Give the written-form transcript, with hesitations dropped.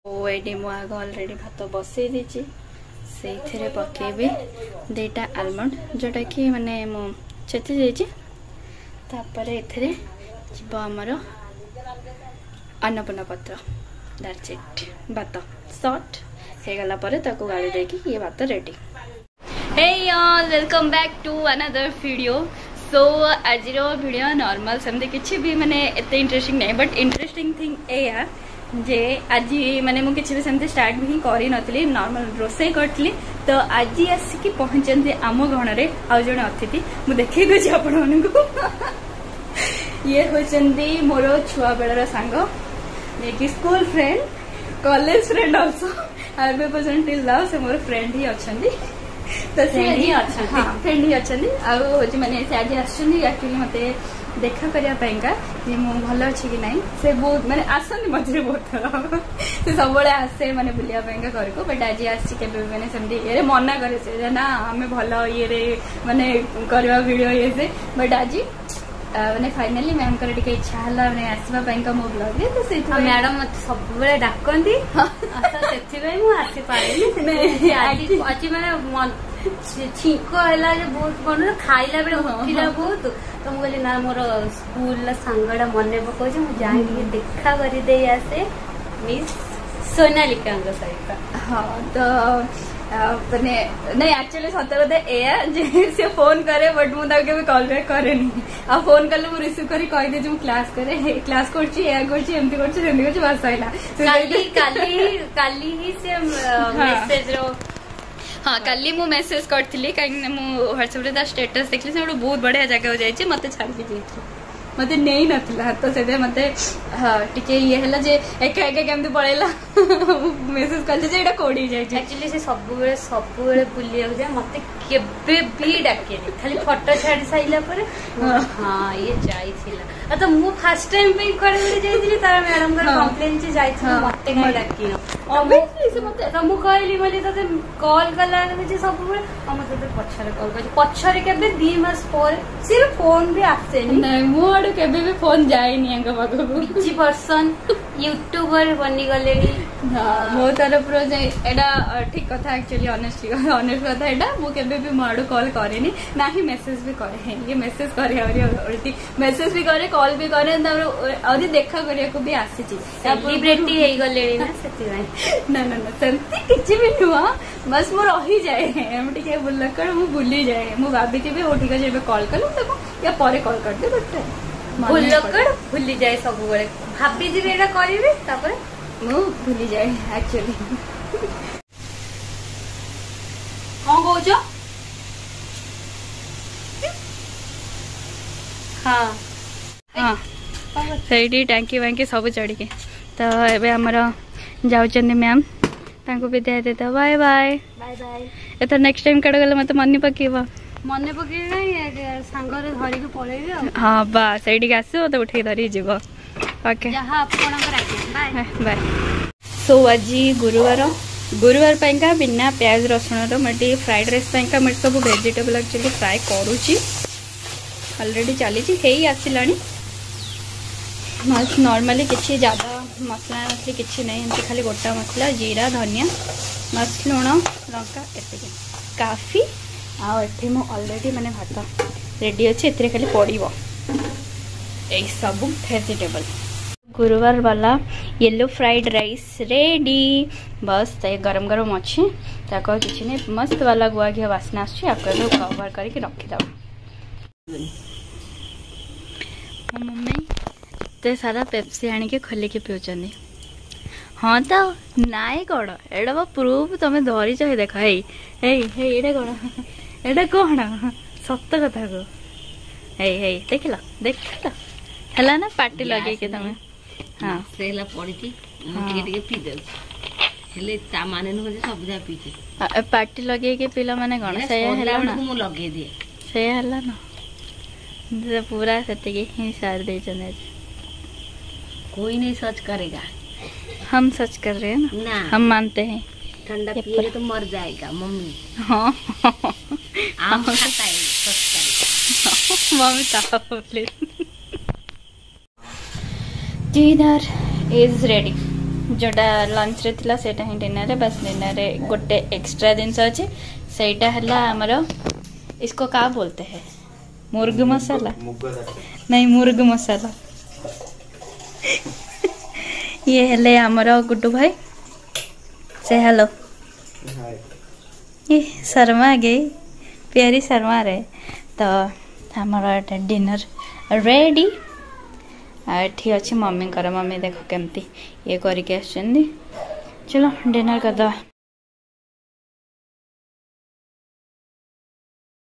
ये मु आग अलरेडी भात बसई देची से पकेबी दुईटा आलमंड जोटा कि माने मु छेची देची तापर एथरे जीव आमर अन्नपूर्णा पत्र दैट्स इट भात शॉर्ट हे गला परे ताको गाड़ी देकी ये भात ready. Hey all welcome back to another video. So आज वीडियो नॉर्मल सेमती किसी भी माने एते इंटरेस्टिंग नहीं बट इंटरेस्टिंग थिंग ए जे आज माने मु किसी भी सेमती स्टार्ट भी करी नथली नॉर्मल रोसई करथली तो आज आसिकी पहुंचंती आम घणरे आ जणे अतिथि मु देखै गछि आपण मानकु ये होचंती मोर छुआ बेलर सांग जे कि school friend college friend also I be present till now say more friend ही अछंती तो से ही अच्छा हां फ्रेंड ही अछंती आ होची माने से आज आछंती एक्चुअली मते देखा करिया पाइंका जे मु भलो अछि कि नाही से बहुत माने आसनी मझे बहुत थरा से सबले आसे माने बुलिया पाइंका घर को बट आज आसी के माने समझी ये मना करे से ना हमें भलो ये रे माने करवा वीडियो ये से बट आज माने फाइनली मैम कर टिके इच्छा हला माने आसीबा पाइंका मो ब्लॉग रे तो से मैडम मत सब बेले डाकंती अच्छा सेथि भाई मु आसी पाइली आज माने छीको हला जे बहुत कोन खाइला बेले उठिला बहुत तो मु कहली ना मोर स्कूल सांगडा मने पको जे मु जाई के देखा करी दे आसे मिस सोनालिका अंग सहित। हां तो माने नहीं एक्चुअली सत कथा ए जे से फोन करे बट मु ताके भी कॉल बैक करे नहीं आ फोन करले मु रिसीव करी कहि दे जे मु क्लास करे क्लास करछि ए करछि एमती करछि सेमती करछि बस आइला काली ही से मेसेज रो हाँ काली मु मेसेज करथिली काहे मु व्हाट्सएप रे स्टेटस देखली से बहुत बढ़िया जगह हो जाइछि मते छाड़ के जेथि मते नहीं नथला तो से मते हां टिके ये हला जे एक केमती पळेला मेसेज करले जे एटा कोडी जाय एक्चुअली से सब बेले बुलिया जाय मते केबे भी डाकेनी खाली फोटो छाडी साइला पर हां ये जाइथिला तो मु फर्स्ट टाइम पे करे जाइथिली तारा मैडम कर कंप्लेन जे जाइथिला मते काई डाकिनो ऑब्वियसली से मते तो मु कहली मले तते कॉल कला जे सब बेले हम तते पछरे कॉल कर पछरे केबे 2 मास पर सिर्फ फोन भी आसेनी नहीं मु केबे भी फोन जाएनी अंग पाखु बिजी पर्सन यूट्यूबर बनी गलेनी मो तरफ रो जे एडा ठीक कथा एक्चुअली ऑनेस्ट कथा एडा मु केबे भी माडू कॉल करेनी ना ही मेसेज भी करे ये मेसेज करे और मेसेज भी करे कॉल भी करे और देखा करिया को भी आसी छी सेलिब्रिटी हे गलेनी ना सेति ना ना ना सेंती किछि भी नुआ बस मो रही जाए हम टिके बुलकर मु भूली जाए मु भाबी के भी ओ ठीक जेबे कॉल कलु तको या परे कॉल कर दे बट बुलकर भूली जाए सब बेले भाबी जी एटा करिवे तापर मु भूली जाए एक्चुअली हां गोजो हां हां सेठी टैंकी वैंकी सब चढ़ी के तो एबे हमर जाउचंदी मैम तांको विदाई देता बाय बाय बाय बाय एत नेक्स्ट टाइम कड़ गले मते मन्नी पकेबा मने पके नहीं सांगरे धरी के पळेबे हां बा सेठी आसो तो उठे धरी जीवो ओके जहां आपनकर आके बाय बाय। सो आज गुरुवार पैंका बिना प्याज रसुण रो मटे फ्राइड राइस पैंका मट सब वेजिटेबल एक्चुअली फ्राई करूची ऑलरेडी चली ही आसिलानी नॉर्मली किसी ज्यादा मसला मसली किसी नहीं एमती खाली गोटा मसला जीरा धनिया मस लुण लंका एतिक काफी आठी मो ऑलरेडी माने भात रेडी अच्छे एते खाली पड़ो यही सब वेजिटेबल गुरुवार वाला येलो फ्राइड राइस रेडी बस तो गरम गरम अच्छे ताको किसी नहीं मस्त वाला गुआ घी वासना आसो कवर करके रखीद मम्मी एते सारा पेप्सी आनिके खोलिके पिउचंदी हाँ तो नाई कौन एटा प्रूफ तुम धरीच देख एटा कौन एटा कौन सत कथा को देख है ना पार्टी लगे के तुम हाँ पड़ी पार्टी लगे के पिला माने कौन से लगे दिए से ना पूरा से सार दे कोई नहीं सर्च करेगा हम सच कर रहे हैं ना हम मानते हैं ठंडा पिए तो मर जाएगा मम्मी हाँ आम खाता है सर्च करेगा मम्मी ताप डिनर इज रेडी जोटा लंच रे थिला सेटा ही डिनर रे बस डिनर रे गोटे एक्स्ट्रा जिनस अछि सेटा हला हमरो इसको का बोलते हैं मुर्ग मसाला नहीं मुर्ग मसाला ये हेले हमरो गुड्डू भाई से हेलो ये शर्मा गई प्यारी शर्मा रे तो हमारा डिनर रेडी ठीक अच्छे मम्मी कर मम्मी देख केमती ये करके चलो डिनर करदे।